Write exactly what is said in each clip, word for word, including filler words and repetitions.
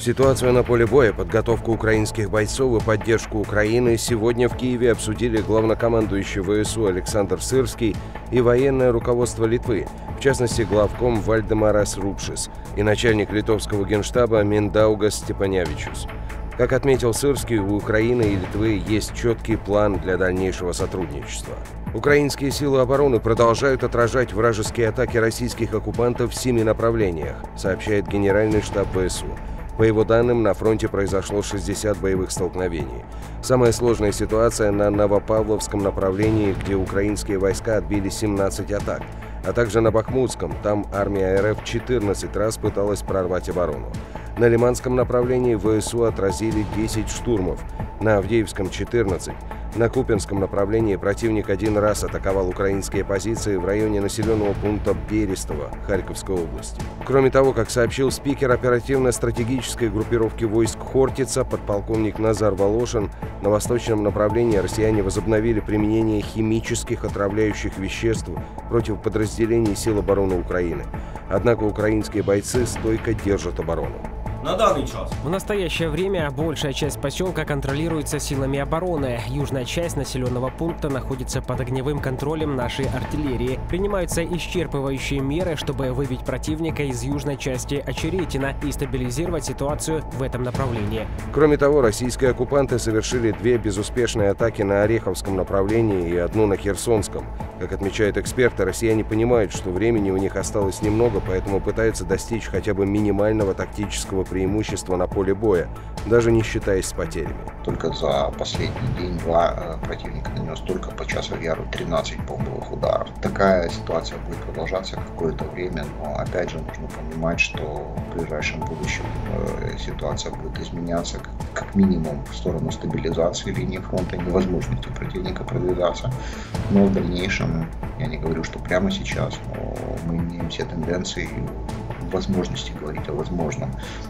Ситуацию на поле боя, подготовку украинских бойцов и поддержку Украины сегодня в Киеве обсудили главнокомандующий ВСУ Александр Сырский и военное руководство Литвы, в частности главком Вальдемарас Рупшис и начальник литовского генштаба Миндаугас Степанявичус. Как отметил Сырский, у Украины и Литвы есть четкий план для дальнейшего сотрудничества. Украинские силы обороны продолжают отражать вражеские атаки российских оккупантов в семи направлениях, сообщает Генеральный штаб ВСУ. По его данным, на фронте произошло шестьдесят боевых столкновений. Самая сложная ситуация на Новопавловском направлении, где украинские войска отбили семнадцать атак, а также на Бахмутском, там армия РФ четырнадцать раз пыталась прорвать оборону. На Лиманском направлении ВСУ отразили десять штурмов, на Авдеевском – четырнадцать. На Купянском направлении противник один раз атаковал украинские позиции в районе населенного пункта Берестово Харьковской области. Кроме того, как сообщил спикер оперативно-стратегической группировки войск Хортица, подполковник Назар Волошин, на восточном направлении россияне возобновили применение химических отравляющих веществ против подразделений сил обороны Украины. Однако украинские бойцы стойко держат оборону. На данный час. В настоящее время большая часть поселка контролируется силами обороны. Южная часть населенного пункта находится под огневым контролем нашей артиллерии. Принимаются исчерпывающие меры, чтобы выбить противника из южной части Очеретина и стабилизировать ситуацию в этом направлении. Кроме того, российские оккупанты совершили две безуспешные атаки на Ореховском направлении и одну на Херсонском. Как отмечают эксперты, россияне понимают, что времени у них осталось немного, поэтому пытаются достичь хотя бы минимального тактического преимущества на поле боя, даже не считаясь с потерями. Только за последний день-два противник нанес только по часу яру тринадцать бомбовых ударов. Такая ситуация будет продолжаться какое-то время, но опять же нужно понимать, что в ближайшем будущем ситуация будет изменяться как минимум в сторону стабилизации линии фронта, невозможности противника продвигаться, но в дальнейшем, я не говорю, что прямо сейчас, но мы имеем все тенденции и возможности говорить о возможном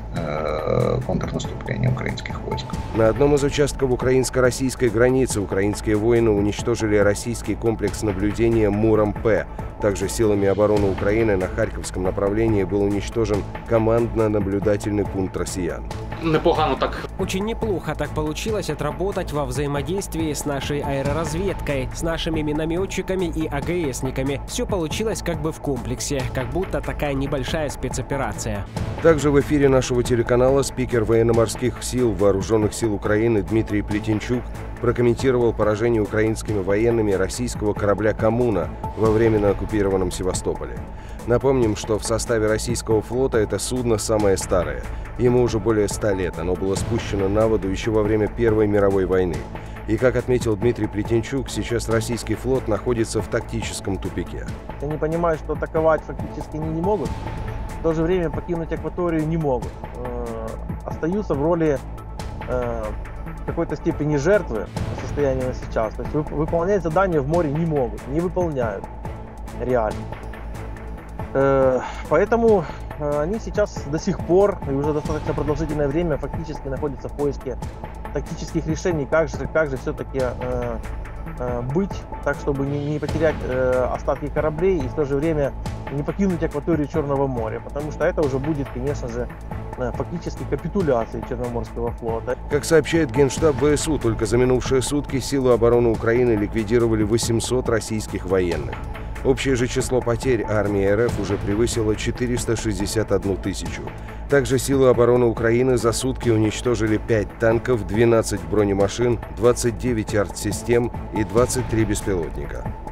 э, контрнаступлении украинских войск. На одном из участков украинско-российской границы украинские воины уничтожили российский комплекс наблюдения Муром-П. Также силами обороны Украины на Харьковском направлении был уничтожен командно-наблюдательный пункт россиян. Непогано так. Очень неплохо так получилось отработать во взаимодействии с нашей аэроразведкой, с нашими минометчиками и АГСниками. Все получилось как бы в комплексе, как будто такая небольшая спецоперация. Также в эфире нашего телеканала спикер военно-морских сил Вооруженных сил Украины Дмитрий Плетенчук прокомментировал поражение украинскими военными российского корабля «Коммуна» во временно оккупированном Севастополе. Напомним, что в составе российского флота это судно самое старое. Ему уже более ста лет, оно было спущено на воду еще во время Первой мировой войны. И, как отметил Дмитрий Плетенчук, сейчас российский флот находится в тактическом тупике. Они понимают, что атаковать фактически они не могут, в то же время покинуть акваторию не могут. Э, остаются в роли э, в какой-то степени жертвы по состоянию на сейчас. То есть выполнять задания в море не могут, не выполняют реально. Э, поэтому они сейчас до сих пор и уже достаточно продолжительное время фактически находятся в поиске тактических решений, как же, как же все-таки э, э, быть, так чтобы не, не потерять э, остатки кораблей и в то же время не покинуть акваторию Черного моря, потому что это уже будет, конечно же, э, фактически капитуляцией Черноморского флота. Как сообщает Генштаб ВСУ, только за минувшие сутки силы обороны Украины ликвидировали восемьсот российских военных. Общее же число потерь армии РФ уже превысило четыреста шестьдесят одну тысячу. Также силы обороны Украины за сутки уничтожили пять танков, двенадцать бронемашин, двадцать девять артсистем и двадцать три беспилотника.